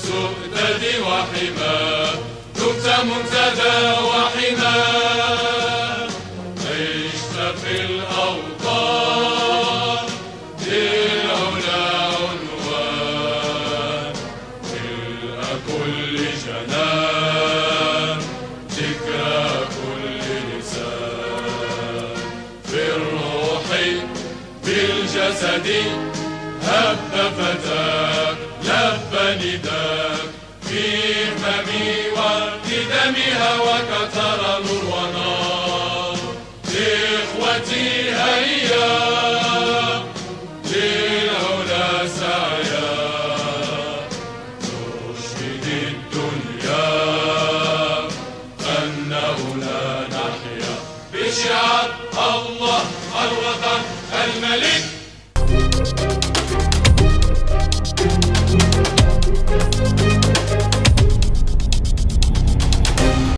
سؤدد وحماه، دمت منتدى وحماه، عشت في الأوطان للعلا عنوان، ملء كل جنان ذكرى كل لسان، في الروح بالجسد هب فتاك لبى نداك، في هممي ولدمي هواك ترى نور ونار، إخوتي هيا للعلا سعيا، نشهد الدنيا أنه لا نحيا بشعار الله الوطن الملك.